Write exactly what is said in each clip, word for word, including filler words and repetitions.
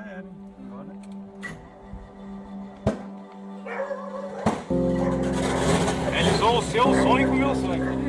era, hein? Agora... Realizou o seu sonho com o meu sonho.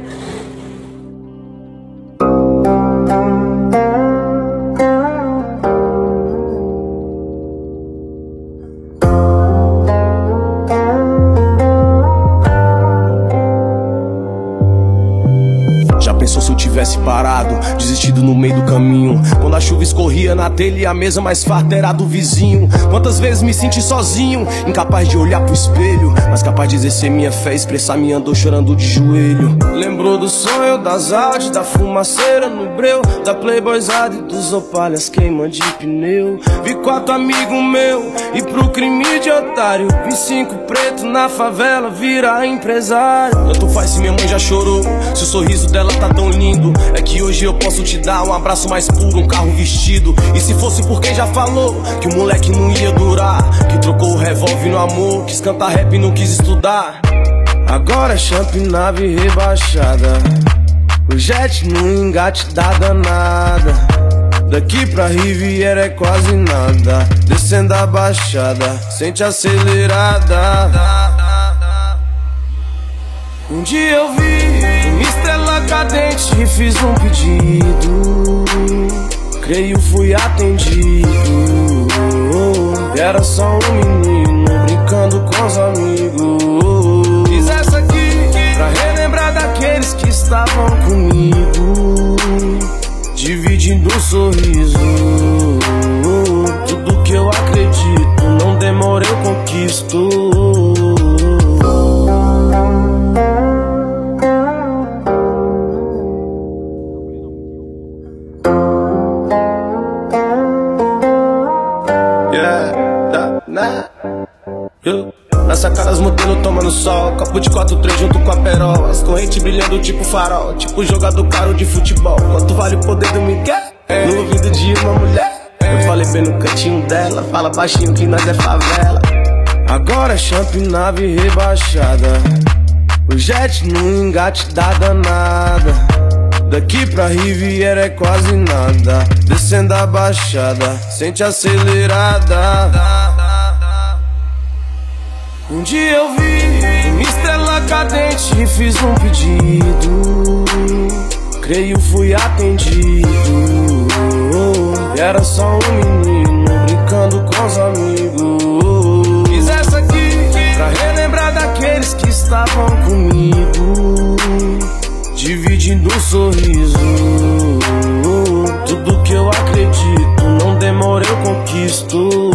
Pensou se eu tivesse parado, desistido no meio do caminho, quando a chuva escorria na telha e a mesa mais farta era do vizinho. Quantas vezes me senti sozinho, incapaz de olhar pro espelho, mas capaz de exercer minha fé, expressar minha dor chorando de joelho. Lembrou do sonho, das artes, da fumaceira no breu, da playboyzada e dos opalhas queima de pneu. Vi quatro amigos meu e pro crime de otário, vi cinco pretos na favela virar empresário. Tanto faz se minha mãe já chorou, se o sorriso dela tá tão lindo, é que hoje eu posso te dar um abraço mais puro, um carro vestido. E se fosse por quem já falou que o moleque não ia durar, que trocou o revólver no amor, quis cantar rap e não quis estudar. Agora é champ nave rebaixada, o jet no engate da danada. Daqui pra Riviera é quase nada, descendo a baixada, sente acelerada. Um dia eu vi estrela cadente e fiz um pedido, creio fui atendido. Era só um menino brincando com os amigos. Fiz essa aqui pra relembrar daqueles que estavam comigo, dividindo um sorriso. Tudo que eu acredito, não demora eu conquisto. Eu, na sacada as modelos tomando sol, copo de quatro três junto com a perola, as correntes brilhando tipo farol, tipo jogador caro de futebol. Quanto vale o poder do Miguel? No ouvido de uma mulher, eu falei bem no cantinho dela, fala baixinho que nós é favela. Agora é champ nave rebaixada, o jet no engate da danada. Daqui pra Riviera é quase nada, descendo a baixada, sente acelerada. Um dia eu vi estrela cadente e fiz um pedido, creio fui atendido. Era só um menino brincando com os amigos. Fiz essa aqui pra relembrar daqueles que estavam comigo, dividindo um sorriso. Tudo que eu acredito, não demora eu conquisto.